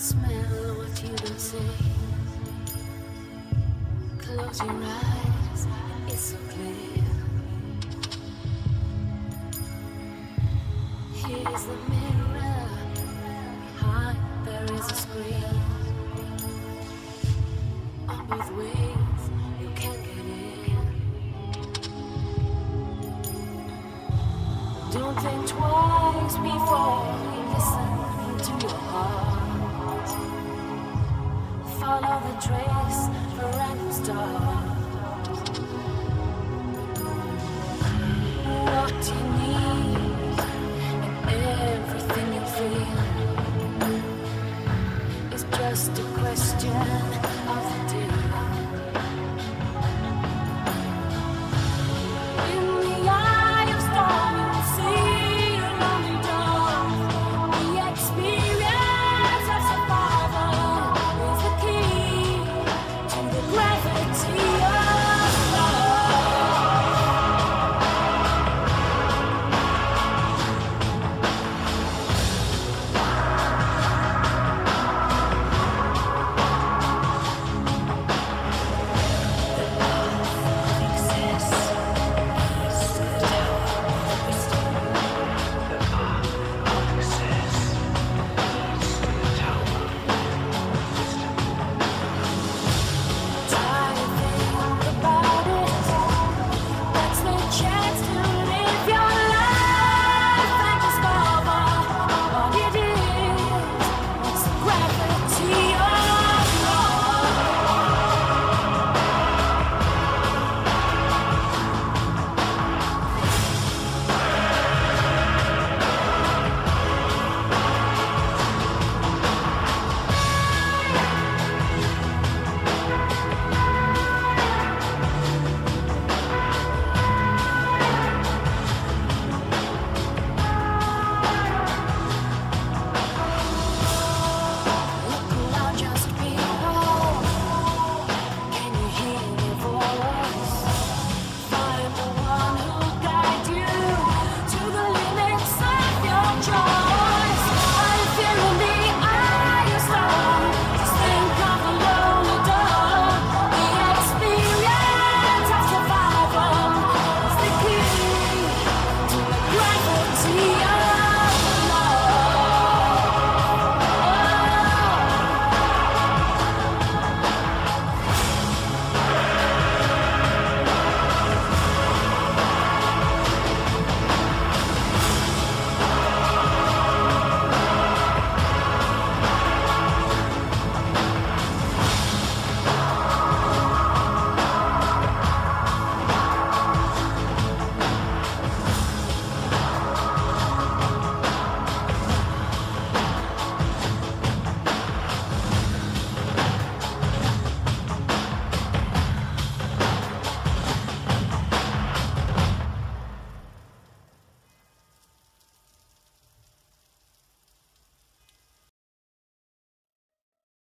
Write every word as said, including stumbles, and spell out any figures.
Smell what you don't see. Close your eyes, it's so clear. Here's the mirror. Behind there is a screen. On both ways, you can't get in. Don't think twice before you listen to your heart. Follow the trace for random stars. What you need and everything you feel is just a question of the day.